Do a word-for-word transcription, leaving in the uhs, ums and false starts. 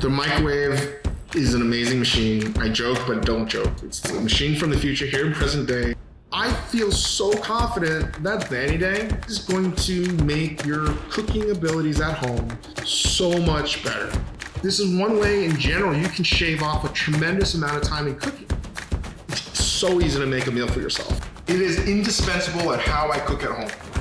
The microwave is an amazing machine. I joke, but don't joke. It's a machine from the future here in present day. I feel so confident that the Anyday is going to make your cooking abilities at home so much better. This is one way in general you can shave off a tremendous amount of time in cooking. It's so easy to make a meal for yourself. It is indispensable at how I cook at home.